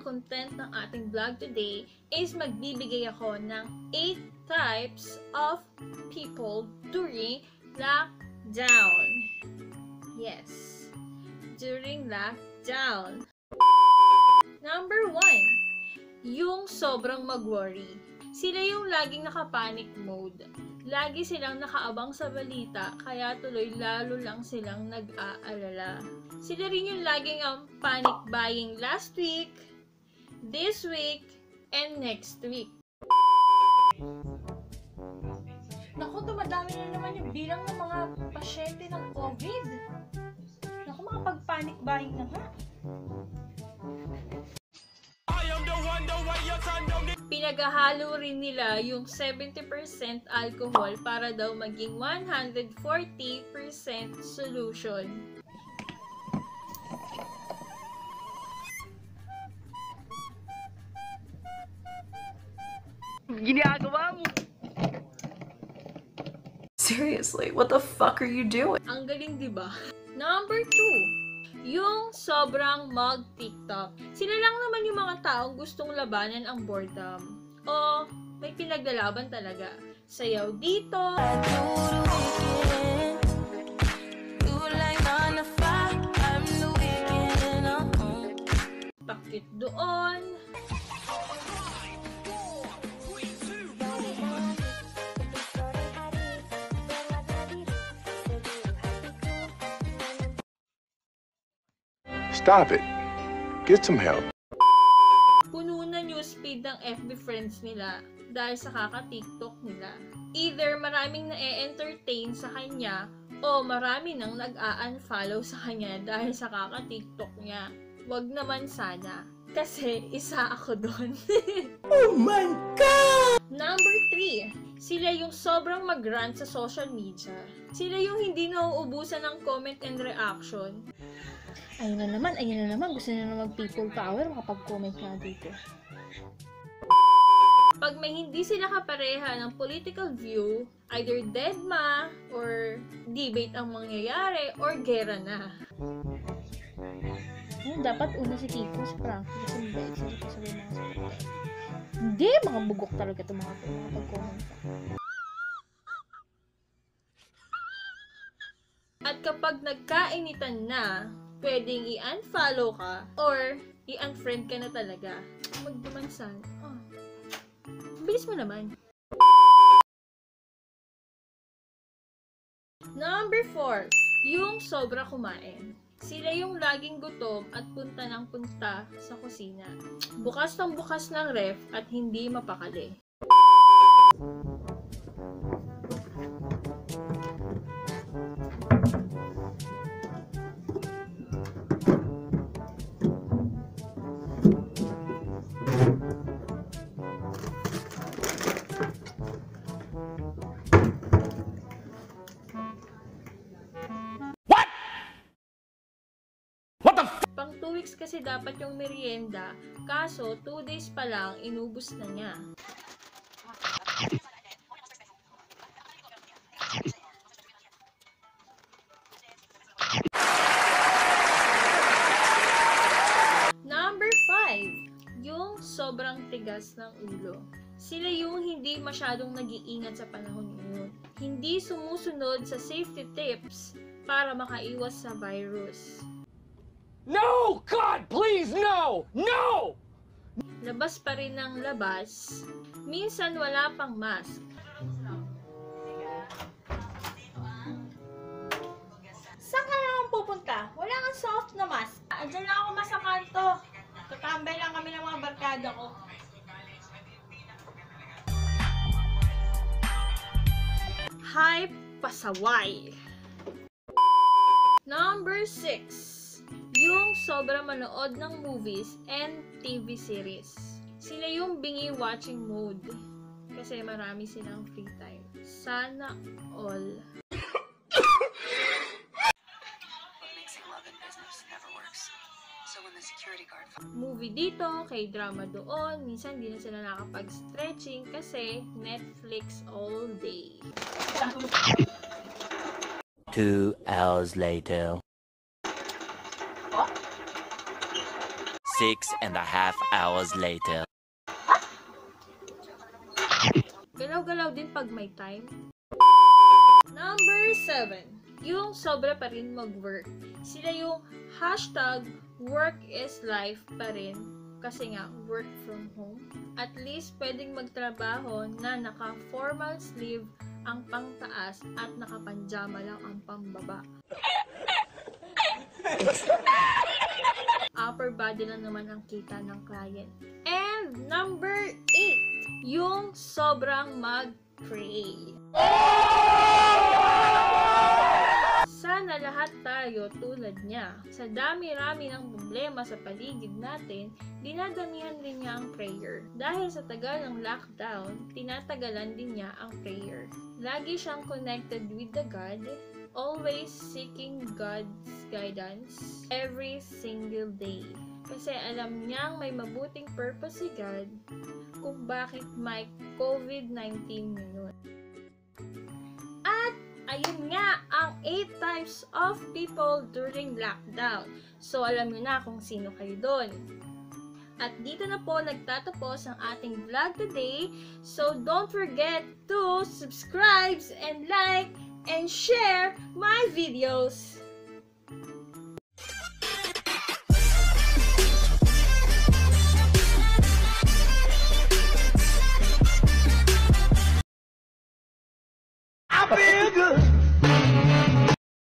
content ng ating vlog today is magbibigay ako ng 8 types of people during lockdown. Yes, during lockdown. Number 1, yung sobrang mag-worry. Sila yung laging naka-panic mode. Lagi silang nakaabang sa balita, kaya tuloy lalo lang silang nag-aalala. Sila rin yung laging panic buying last week, this week, and next week. Naku, dumadami na naman yung bilang ng mga pasyente ng COVID. Naku, mga pag-panic buying na nga. Pinaghahalo rin nila yung 70% alcohol para daw maging 140% solution. Ginagawa mo! Seriously, what the fuck are you doing? Ang galing, diba? Number 2, yung sobrang mag-TikTok. Sila lang naman yung mga taong gustong labanan ang boredom. O may pinaglalaban talaga. Sayaw dito. Pakit doon. Stop it. Get some help. Puno na newsfeed ng FB friends nila dahil sa kaka-TikTok nila. Either maraming na-entertain sa kanya o marami nang nag-a-unfollow sa kanya dahil sa kaka-TikTok niya. Wag naman sana. Kasi isa ako doon. Oh my God! Number 3, sila yung sobrang mag-rant sa social media. Sila yung hindi nauubusan ng comment and reaction. Ayun na naman. Gusto na naman mag-people power, makapag-comment nga dito. Pag may hindi sila kapareha ng political view, either deadma, or debate ang mangyayari, or gera na. Dapat una si Kiko sa prank. Kasi mabait sila pa sa mga support. Hindi, mga bugok talaga itong mga pag-comment. At kapag nagkainitan na, pwedeng i-unfollow ka or i-unfriend ka na talaga. Magdumansan. Oh. Bilis mo naman. Number 4, yung sobra kumain. Sila yung laging gutom at punta ng punta sa kusina. Bukas ng ref at hindi mapakali. Pang 2 weeks kasi dapat yung merienda, kaso 2 days pa lang, inubos na niya. Number 5, yung sobrang tigas ng ulo. Sila yung hindi masyadong nag-iingat sa panahon ngayon. Hindi sumusunod sa safety tips para makaiwas sa virus. No! God, please, no! No! Labas pa rin ng labas. Minsan wala pang mask. Saan ka naman pupunta? Wala kang soft na mask. Andiyan lang ako sa kanto. Tatambay lang kami ng mga barkada ko. Hype pasaway. Number 6. Yung sobra manood ng movies and TV series. Sila yung bingi watching mode. Kasi marami silang free time. Sana all. Movie dito, kay drama doon. Minsan di na sila nakapag-stretching kasi Netflix all day. 2 hours later. 6.5 hours later. Galaw-galaw din pag may time. Number 7. Yung sobra pa rin mag-work. Sila yung #work is life pa rin. Kasi nga, work from home. At least, pwedeng magtrabaho na naka-formal sleeve ang pangtaas at nakapanjama lang ang pambaba. Upper body lang naman ang kita ng client. And number 8, yung sobrang mag-pray. Sana lahat tayo tulad niya. Sa dami-rami ng problema sa paligid natin, dinadamihan din niya ang prayer. Dahil sa tagal ng lockdown, tinatagalan din niya ang prayer. Lagi siyang connected with the God, always seeking God's guidance every single day. Kasi alam niyang may mabuting purpose si God kung bakit may COVID-19 ngayon. At ayun nga ang 8 types of people during lockdown. So alam niyo na kung sino kayo doon. At dito na po nagtatapos ang ating vlog today. So don't forget to subscribe and like and share my videos.